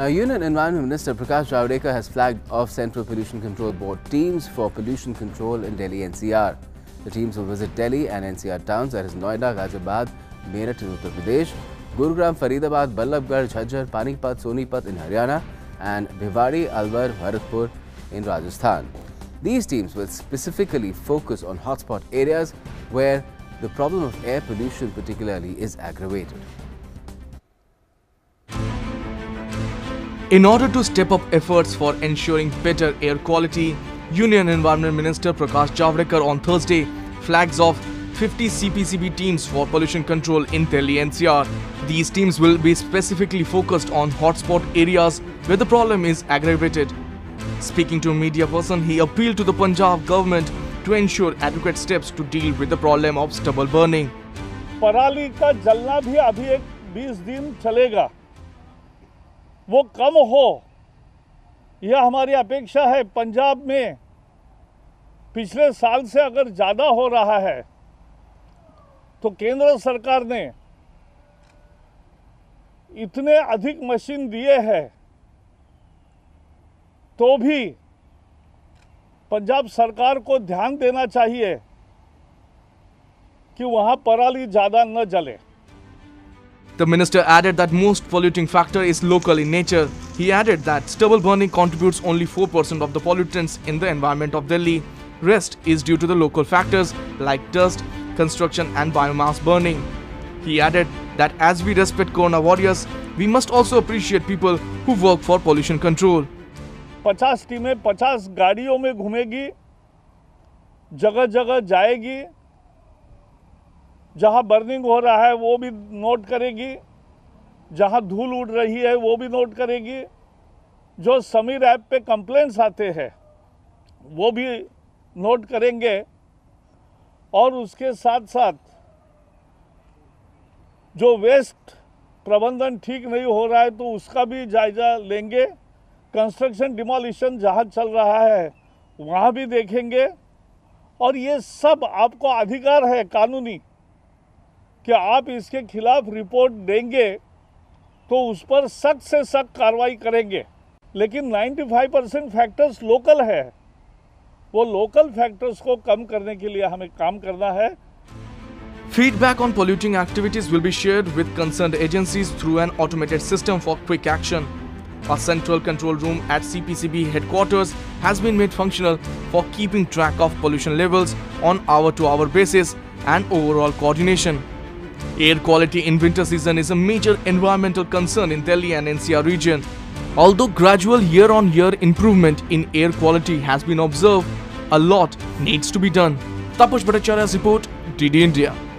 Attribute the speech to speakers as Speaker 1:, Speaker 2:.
Speaker 1: Union Environment Minister Prakash Javadekar has flagged off Central Pollution Control Board teams for pollution control in Delhi NCR. The teams will visit Delhi and NCR towns, that is Noida, Ghaziabad, Meerut in Uttar Pradesh, Gurugram, Faridabad, Ballabgarh, Jhajjar, Panipat, Sonipat in Haryana and Bhiwadi, Alwar, Bharatpur in Rajasthan. These teams will specifically focus on hotspot areas where the problem of air pollution particularly is aggravated.
Speaker 2: In order to step up efforts for ensuring better air quality, Union Environment Minister Prakash Javadekar on Thursday flags off 50 CPCB teams for pollution control in Delhi NCR. These teams will be specifically focused on hotspot areas where the problem is aggravated. Speaking to a media person, he appealed to the Punjab government to ensure adequate steps to deal with the problem of stubble burning.
Speaker 3: पराली का जलना भी अभी एक 20 दिन चलेगा, वो कम हो यह हमारी अपेक्षा है। पंजाब में पिछले साल से अगर ज़्यादा हो रहा है तो केंद्र सरकार ने इतने अधिक मशीन दिए हैं तो भी पंजाब सरकार को ध्यान देना चाहिए कि वहाँ पराली ज़्यादा न जले।
Speaker 2: The minister added that most polluting factor is local in nature. He added that stubble burning contributes only 4% of the pollutants in the environment of Delhi. Rest is due to the local factors like dust, construction and biomass burning. He added that as we respect Corona warriors, we must also appreciate people who work for pollution control.
Speaker 3: 50 टीमें 50 गाड़ियों में घूमेगी, जगह जगह जाएगी, जहां burning हो रहा है वो भी नोट करेगी, जहां धूल उड़ रही है वो भी नोट करेगी, जो समीर ऐप पे कंप्लेंट्स आते हैं वो भी नोट करेंगे और उसके साथ साथ जो वेस्ट प्रबंधन ठीक नहीं हो रहा है तो उसका भी जायजा लेंगे। कंस्ट्रक्शन डिमोलिशन जहां चल रहा है वहां भी देखेंगे और ये सब आपको अधिकार है कानूनी कि आप इसके खिलाफ रिपोर्ट देंगे तो उस पर सख्त से सख्त कार्रवाई करेंगे। लेकिन 95% फैक्टर्स लोकल है, वो लोकल फैक्टर्स को कम करने के लिए हमें काम करना है।
Speaker 2: Feedback on polluting activities will be shared with concerned agencies through an automated system for quick action. A central control room at CPCB headquarters has been made functional for keeping track of pollution levels on hour-to-hour basis and overall coordination. Air quality in winter season is a major environmental concern in Delhi and NCR region. Although gradual year-on-year improvement in air quality has been observed, a lot needs to be done. Tapush Bhattacharya's report, DD India.